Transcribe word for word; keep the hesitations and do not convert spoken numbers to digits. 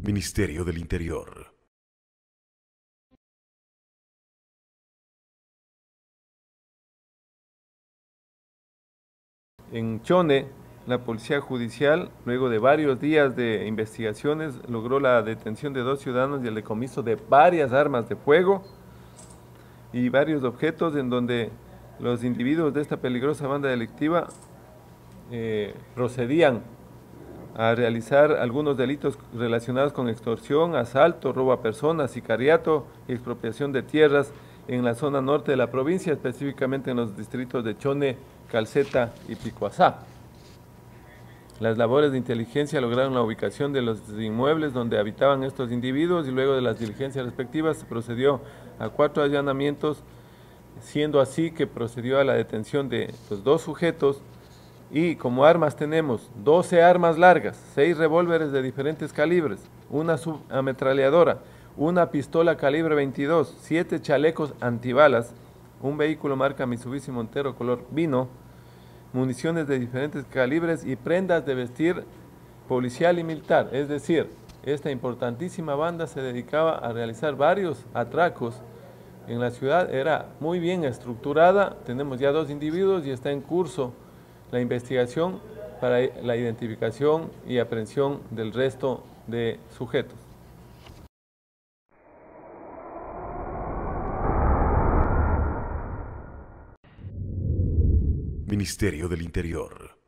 Ministerio del Interior. En Chone, la Policía Judicial, luego de varios días de investigaciones, logró la detención de dos ciudadanos y el decomiso de varias armas de fuego y varios objetos en donde los individuos de esta peligrosa banda delictiva eh, procedían a realizar algunos delitos relacionados con extorsión, asalto, robo a personas, sicariato y expropiación de tierras en la zona norte de la provincia, específicamente en los distritos de Chone, Calceta y Picuazá. Las labores de inteligencia lograron la ubicación de los inmuebles donde habitaban estos individuos y luego de las diligencias respectivas se procedió a cuatro allanamientos, siendo así que procedió a la detención de los dos sujetos y como armas tenemos doce armas largas, seis revólveres de diferentes calibres, una subametralladora, una pistola calibre veintidós, siete chalecos antibalas, un vehículo marca Mitsubishi Montero color vino, municiones de diferentes calibres y prendas de vestir policial y militar. Es decir, esta importantísima banda se dedicaba a realizar varios atracos en la ciudad, era muy bien estructurada, tenemos ya dos individuos y está en curso la investigación para la identificación y aprehensión del resto de sujetos. Ministerio del Interior.